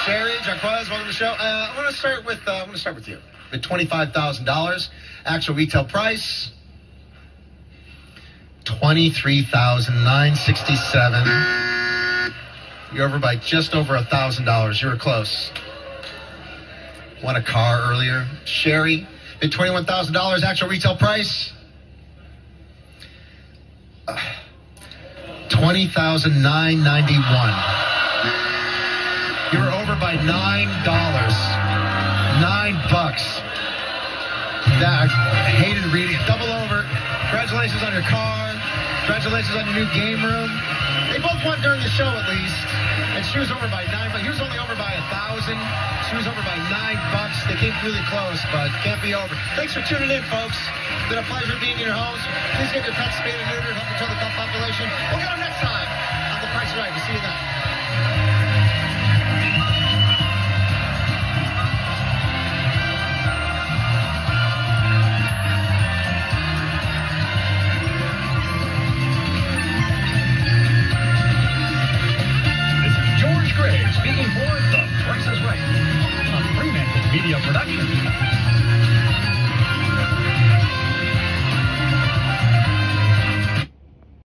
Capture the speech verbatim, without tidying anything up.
Sherry, Jaquez, welcome to the show. Uh, I want to start with uh, I want to start with you. The twenty-five thousand dollars actual retail price. Twenty-three thousand nine hundred sixty-seven dollars. You're over by just over a thousand dollars. You were close. Won a car earlier. Sherry, the twenty-one thousand dollars actual retail price. Uh, Twenty thousand nine hundred ninety-one dollars. You were over by nine dollars. Nine bucks. That, I hated reading it. Double over. Congratulations on your car. Congratulations on your new game room. They both won during the show at least. And she was over by nine, but he was only over by a thousand. She was over by nine bucks. They came really close, but can't be over. Thanks for tuning in, folks. It's been a pleasure being in your homes. Please get your pets spayed and neutered. Help control the pet population. We'll get them next time on The Price is Right. We'll see you then. Speaking for The Price is Right, a Fremantle Media production.